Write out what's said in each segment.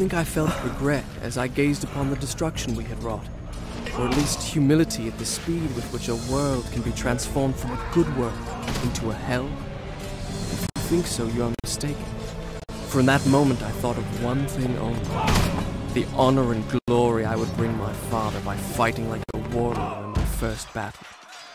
think I felt regret as I gazed upon the destruction we had wrought, or at least humility at the speed with which a world can be transformed from a good world into a hell? If you think so, you are mistaken. For in that moment I thought of one thing only: the honor and glory I would bring my father by fighting like a warrior in my first battle.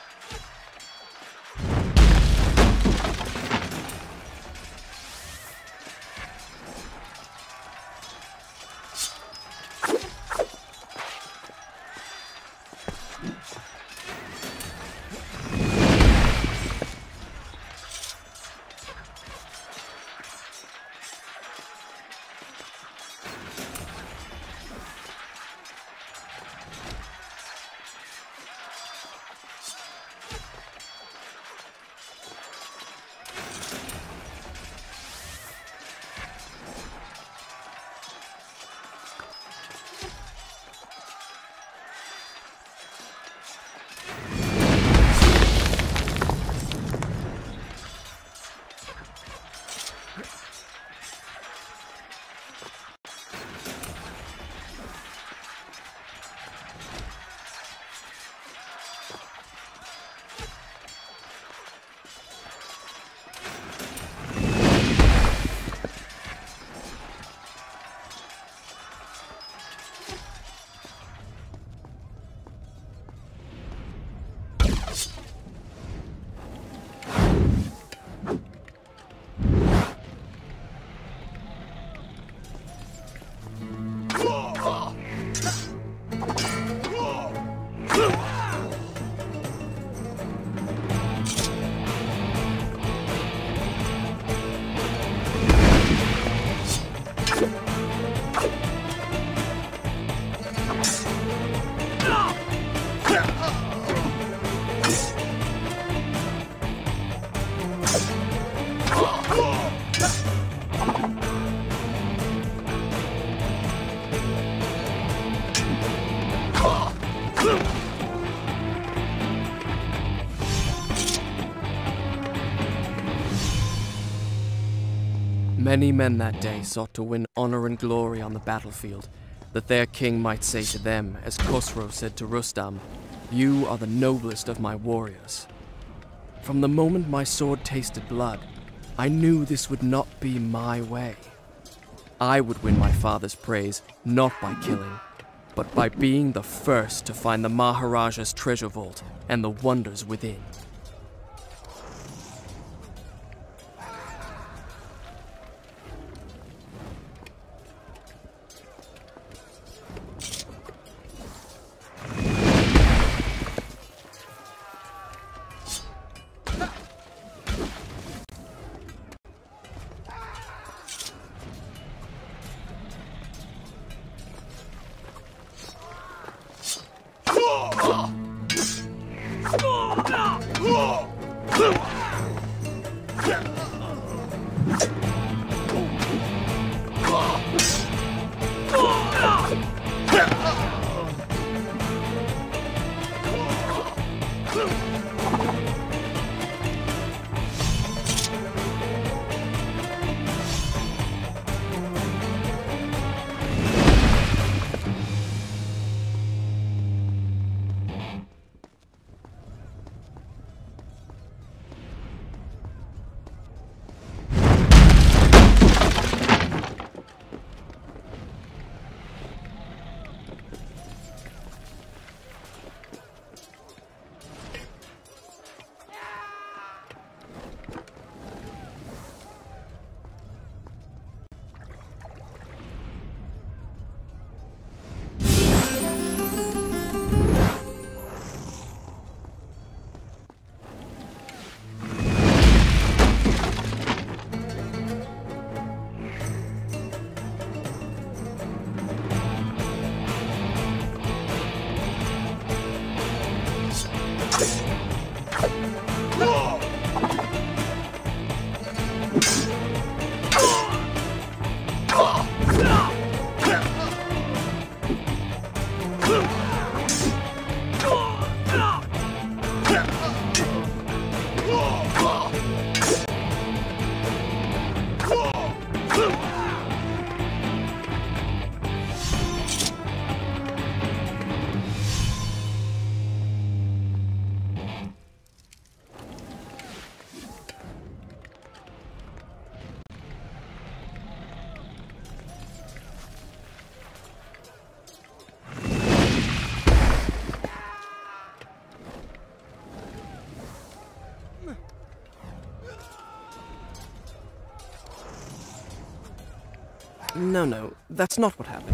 Many men that day sought to win honor and glory on the battlefield, that their king might say to them, as Khosrow said to Rustam, "You are the noblest of my warriors." From the moment my sword tasted blood, I knew this would not be my way. I would win my father's praise, not by killing, but by being the first to find the Maharaja's treasure vault and the wonders within. No, that's not what happened.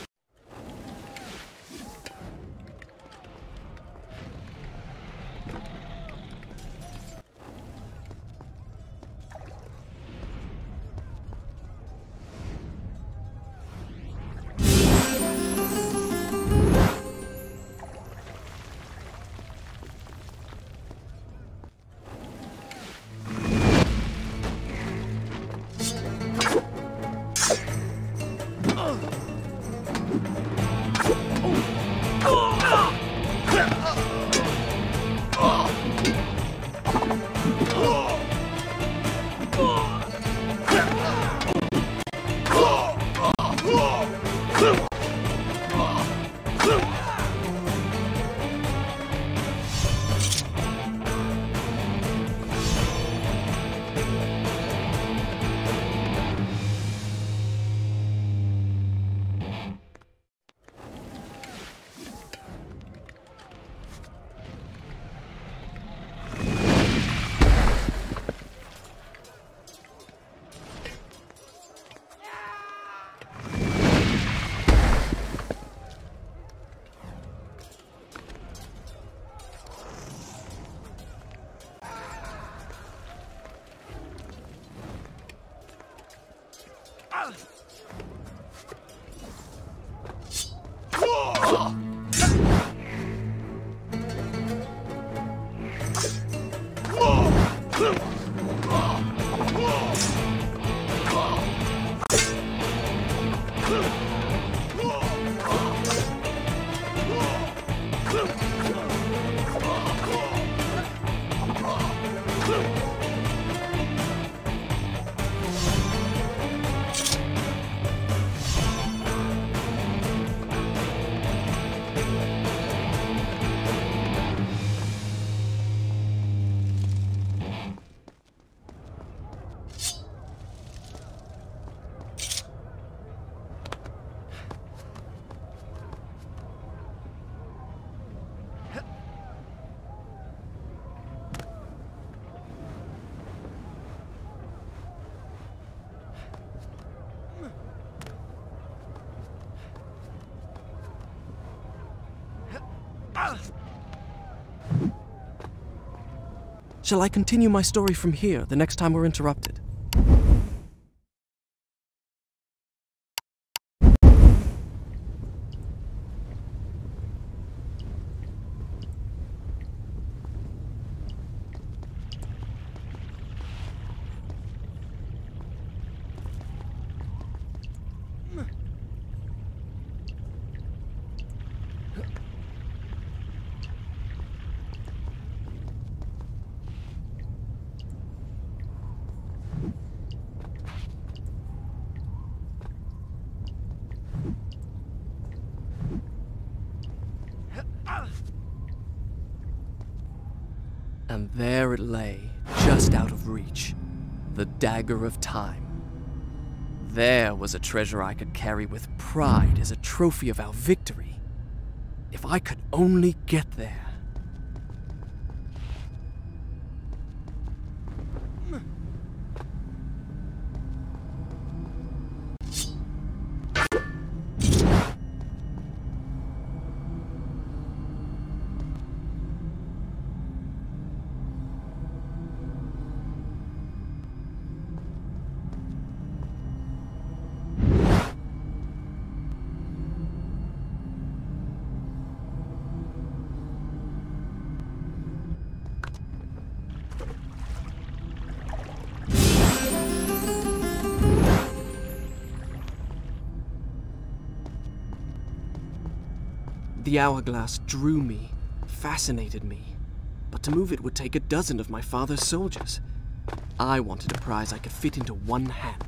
Shall I continue my story from here the next time we're interrupted? And there it lay, just out of reach, the dagger of time. There was a treasure I could carry with pride as a trophy of our victory. If I could only get there. The hourglass drew me, fascinated me, but to move it would take a dozen of my father's soldiers. I wanted a prize I could fit into one hand.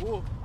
whoa.